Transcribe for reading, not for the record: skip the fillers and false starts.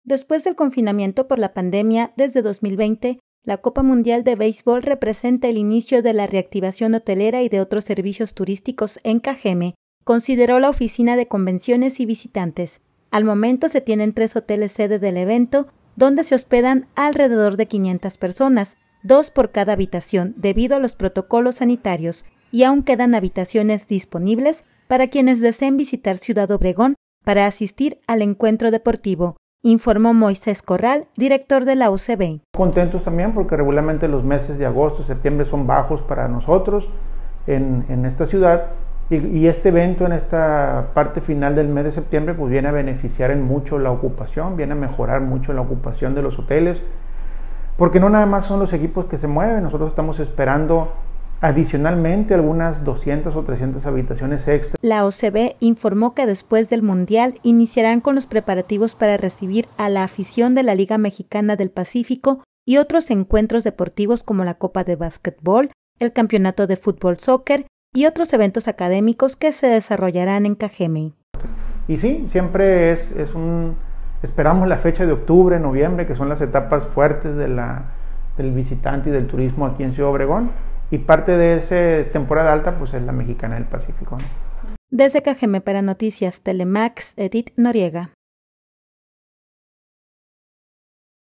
Después del confinamiento por la pandemia desde 2020, la Copa Mundial de Béisbol representa el inicio de la reactivación hotelera y de otros servicios turísticos en Cajeme, consideró la Oficina de Convenciones y Visitantes. Al momento se tienen 3 hoteles sede del evento, donde se hospedan alrededor de 500 personas, 2 por cada habitación, debido a los protocolos sanitarios, y aún quedan habitaciones disponibles para quienes deseen visitar Ciudad Obregón para asistir al encuentro deportivo, informó Moisés Corral, director de la UCB. Contentos también porque regularmente los meses de agosto, septiembre son bajos para nosotros en esta ciudad y este evento en esta parte final del mes de septiembre pues viene a beneficiar en mucho la ocupación, viene a mejorar mucho la ocupación de los hoteles, porque no nada más son los equipos que se mueven, nosotros estamos esperando adicionalmente algunas 200 o 300 habitaciones extra. La OCB informó que después del Mundial iniciarán con los preparativos para recibir a la afición de la Liga Mexicana del Pacífico y otros encuentros deportivos como la Copa de Básquetbol, el Campeonato de Fútbol Soccer y otros eventos académicos que se desarrollarán en Cajeme. Y sí, siempre esperamos la fecha de octubre, noviembre, que son las etapas fuertes del visitante y del turismo aquí en Ciudad Obregón. Y parte de esa temporada alta pues es la Mexicana del Pacífico, ¿no? Desde Cajeme para Noticias Telemax, Edith Noriega.